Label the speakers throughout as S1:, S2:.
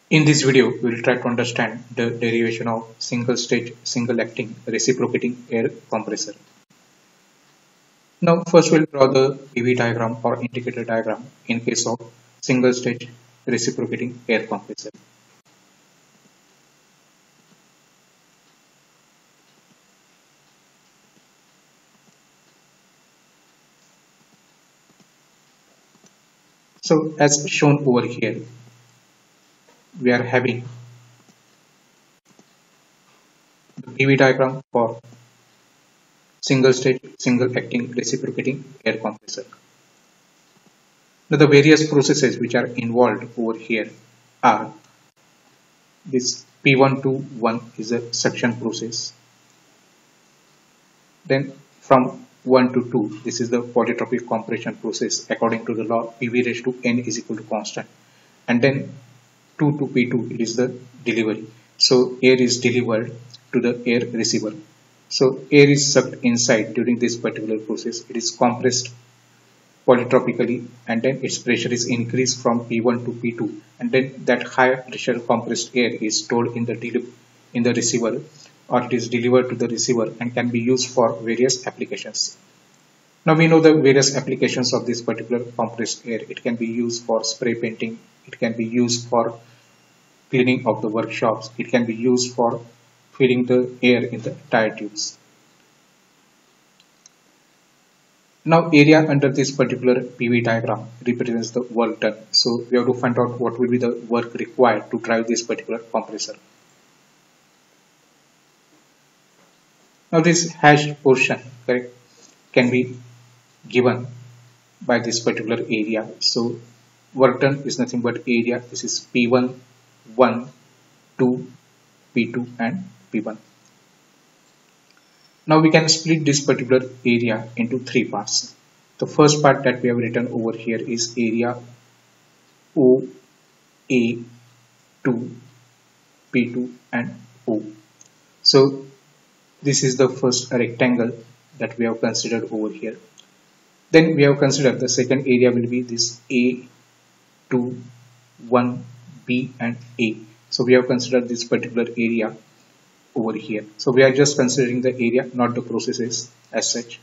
S1: In this video, we will try to understand the derivation of single-stage, single-acting reciprocating air compressor. Now, first we'll draw the PV diagram or indicator diagram in case of single-stage reciprocating air compressor. So, as shown over here, we are having the PV diagram for single-stage, single-acting reciprocating air compressor. Now, the various processes which are involved over here are this P1 to 1 is a suction process. Then from 1 to 2, this is the polytropic compression process according to the law PV raised to n is equal to constant. And then 2 to P2, it is the delivery. So air is delivered to the air receiver. So air is sucked inside during this particular process. It is compressed polytropically, and then its pressure is increased from P1 to P2, and then that high pressure compressed air is stored in the receiver, or it is delivered to the receiver and can be used for various applications. Now we know the various applications of this particular compressed air. It can be used for spray painting, it can be used for cleaning of the workshops, it can be used for filling the air in the tire tubes. Now area under this particular PV diagram represents the work done. So we have to find out what will be the work required to drive this particular compressor. Now this hashed portion, correct, can be given by this particular area. So work done is nothing but area. This is P1, 1, 2, P2 and P1. Now we can split this particular area into three parts. The first part that we have written over here is area OA2, P2 and O. So this is the first rectangle that we have considered over here. Then we have considered the second area will be this A2, 1, B and A. So we have considered this particular area over here. So we are just considering the area, not the processes as such,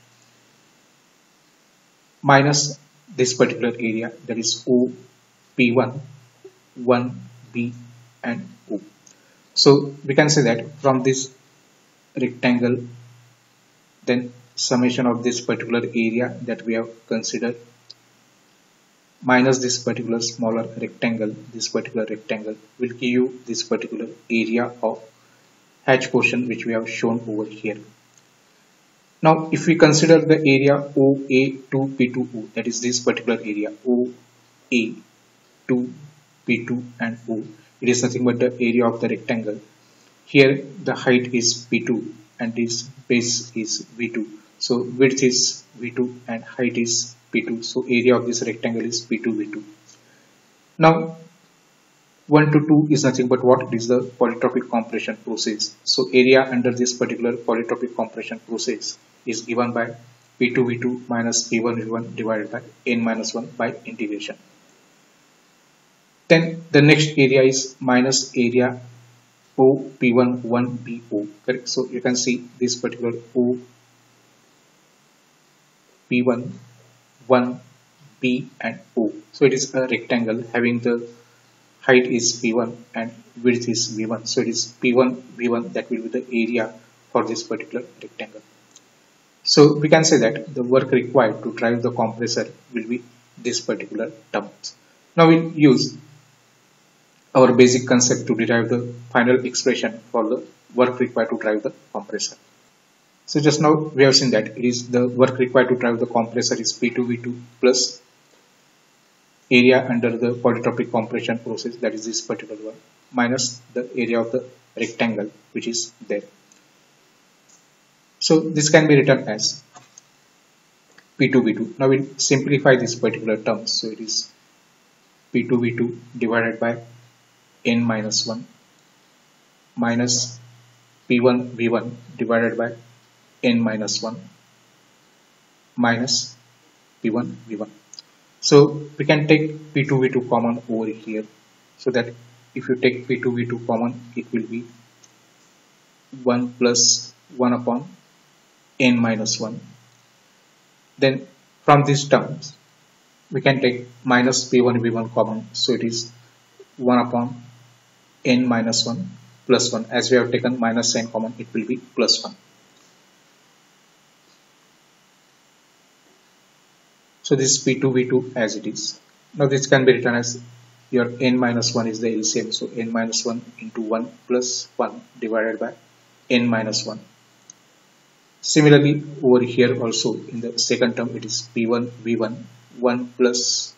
S1: minus this particular area, that is O, P1, 1, B and O. So we can say that from this rectangle, then summation of this particular area that we have considered minus this particular smaller rectangle, this particular rectangle will give you this particular area of hatch portion which we have shown over here. Now if we consider the area OA2 P2O, that is this particular area OA2 P2 and O, it is nothing but the area of the rectangle. Here the height is P2 and this base is V2. So width is V2 and height is P2. So area of this rectangle is P2 V2. Now 1 to 2 is nothing but what? It is the polytropic compression process. So area under this particular polytropic compression process is given by P2V2 minus P1V1 divided by n minus 1 by integration. Then the next area is minus area O P1 1 BO. Correct. So you can see this particular O P1 1 B and O. So it is a rectangle having the height is P1 and width is V1. So it is P1 V1 that will be the area for this particular rectangle. So we can say that the work required to drive the compressor will be this particular terms. Now we'll use our basic concept to derive the final expression for the work required to drive the compressor. So just now we have seen that it is the work required to drive the compressor is P2V2 plus area under the polytropic compression process, that is this particular one, minus the area of the rectangle which is there. So this can be written as P2V2. Now we'll simplify this particular term. So it is P2V2 divided by n minus 1 minus P1V1 divided by n minus 1 minus P1V1. So we can take P2V2 common over here, so that if you take P2 V2 common, it will be 1 plus 1 upon n minus 1. Then from these terms we can take minus P1 V1 common, so it is 1 upon n minus 1 plus 1. As we have taken minus n common, it will be plus 1. So this is P2 V2 as it is. Now this can be written as your n minus 1 is the LCM, so n minus 1 into 1 plus 1 divided by n minus 1. Similarly, over here also in the second term it is P1 V1 1 plus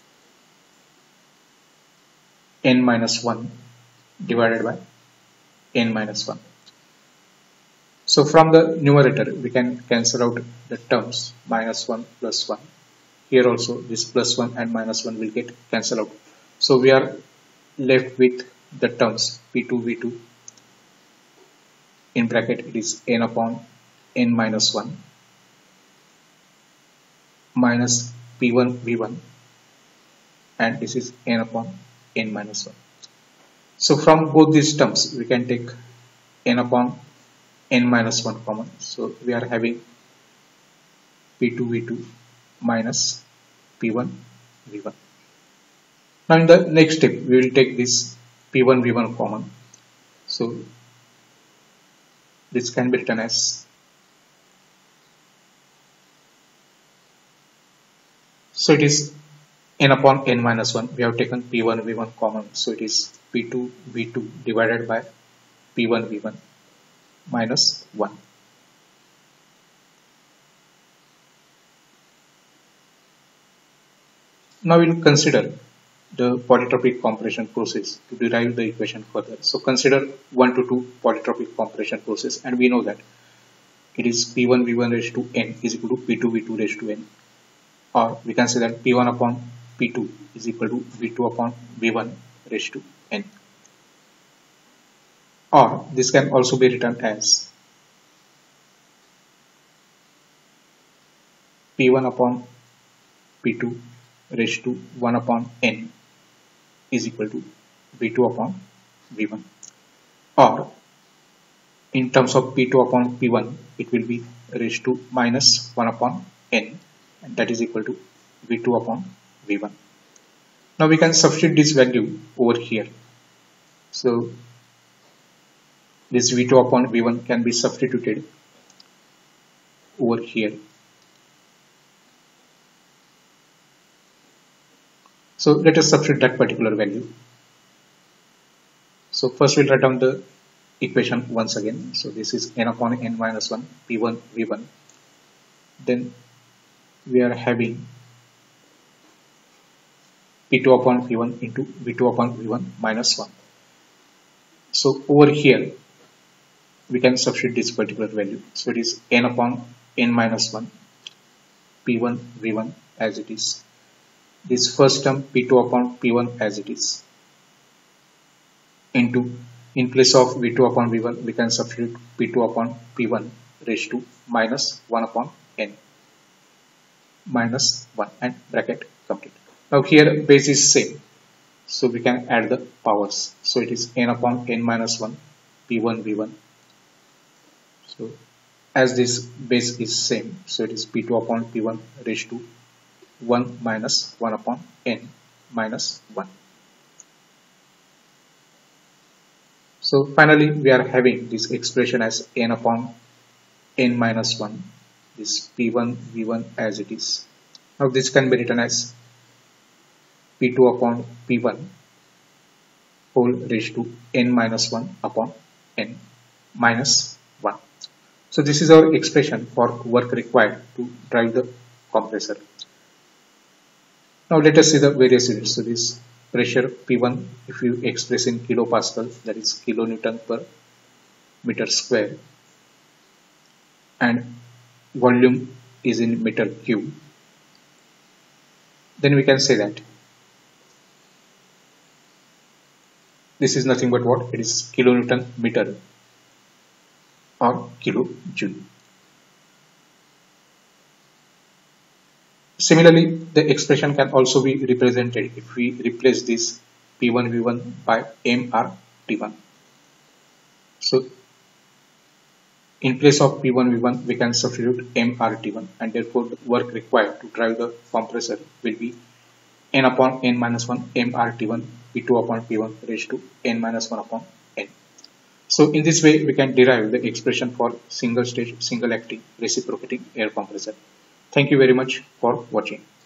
S1: n minus 1 divided by n minus 1. So from the numerator we can cancel out the terms minus 1 plus 1. Here also this plus 1 and minus 1 will get cancelled out. So we are left with the terms P2 V2 in bracket, it is n upon n minus 1 minus P1 V1, and this is n upon n minus 1. So from both these terms we can take n upon n minus 1 common. So we are having P2 V2 minus P1 V1. Now in the next step we will take this P1 V1 common. So this can be written as, so it is n upon n minus 1. We have taken P1 V1 common, so it is P2 V2 divided by P1 V1 minus 1. Now we will consider the polytropic compression process to derive the equation further. So consider 1 to 2 polytropic compression process, and we know that it is P1 V1 raised to n is equal to P2 V2 raised to n, or we can say that P1 upon P2 is equal to V2 upon V1 raised to n, or this can also be written as P1 upon P2 raised to 1 upon n is equal to V2 upon V1, or in terms of P2 upon P1 it will be raised to minus 1 upon n, and that is equal to V2 upon V1. Now we can substitute this value over here. So this V2 upon V1 can be substituted over here. So let us substitute that particular value. So first we'll write down the equation once again. So this is n upon n minus 1 P1 V1. Then we are having P2 upon P1 into V2 upon V1 minus 1. So over here we can substitute this particular value. So it is n upon n minus 1 P1 V1 as it is. This first term P2 upon P1 as it is, into, in place of V2 upon V1 we can substitute P2 upon P1 raised to minus 1 upon n minus 1, and bracket complete. Now here base is same, so we can add the powers. So it is n upon n minus 1 P1 V1. So as this base is same, so it is P2 upon P1 raised to 1 minus 1 upon n minus 1. So finally we are having this expression as n upon n minus 1, this P1 V1 as it is. Now this can be written as P2 upon P1 whole raised to n minus 1 upon n minus 1. So this is our expression for work required to drive the compressor. Now let us see the various units. So this pressure P1, if you express in kilopascal, that is kilonewton per meter square, and volume is in meter cube, then we can say that this is nothing but what? It is kilonewton meter or kilojoule. Similarly, the expression can also be represented if we replace this P1V1 by mRT1. So in place of P1V1 we can substitute mRT1, and therefore the work required to drive the compressor will be n upon n minus 1 mRT1 P2 upon P1 raised to n minus 1 upon n. So in this way we can derive the expression for single stage single acting reciprocating air compressor. Thank you very much for watching.